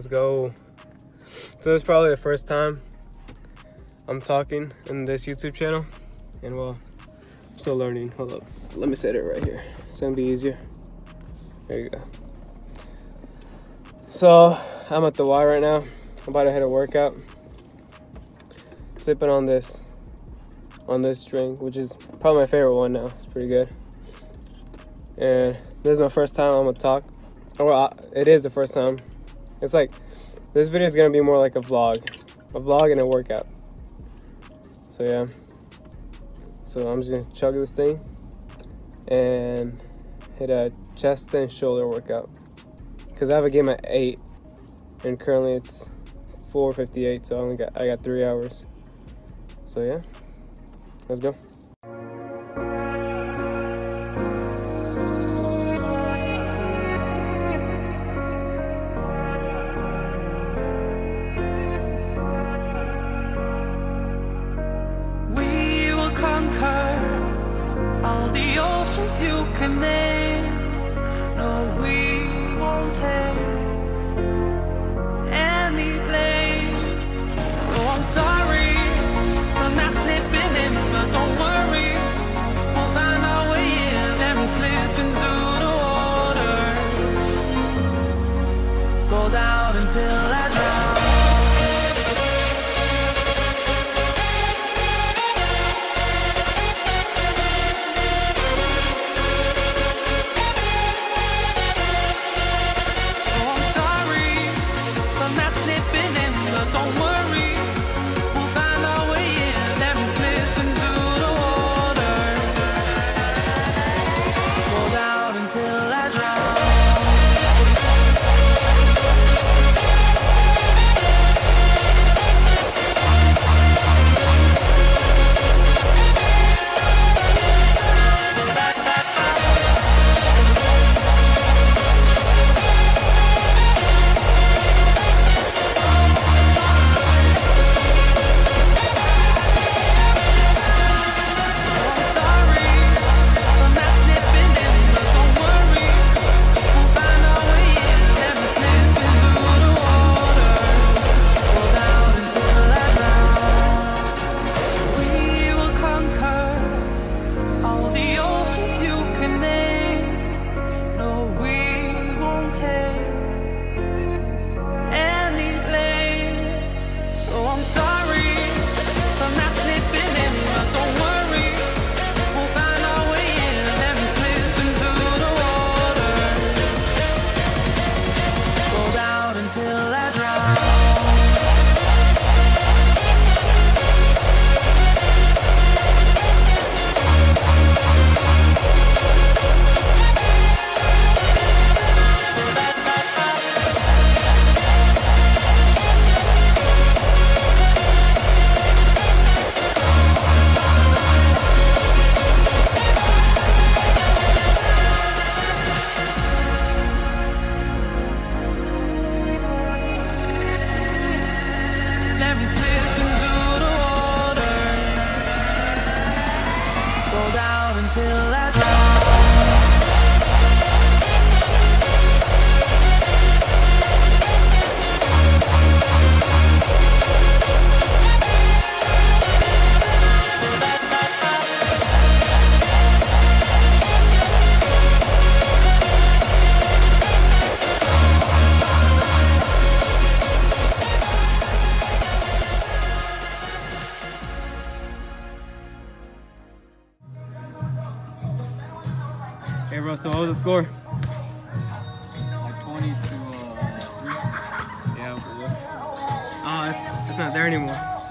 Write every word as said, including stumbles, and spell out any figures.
let's go. So it's probably the first time I'm talking in this YouTube channel, and well, I'm still learning. Hold up, let me set it right here. It's gonna be easier. There you go. So I'm at the Y right now. I'm about to hit a workout. Sipping on this, on this drink, which is probably my favorite one now. It's pretty good. And this is my first time I'm gonna talk. Oh, well, it is the first time. It's like, this video is gonna be more like a vlog. A vlog and a workout. So yeah. So I'm just gonna chug this thing and hit a chest and shoulder workout. Cause I have a game at eight and currently it's four fifty-eight, so I only got I got three hours. So yeah, let's go. We will conquer all the oceans you can name. No, we won't take any blame. Oh, I'm sorry for not slipping in, but don't worry, we'll find our way in. Let me slip into the water, go down until I drown. Don't worry, we'll find our way in. Let me slip into the water, go down until I drown. Until I drown. Hey bro, so what was the score? Like twenty to uh, three. Yeah. Oh, it's, it's not there anymore.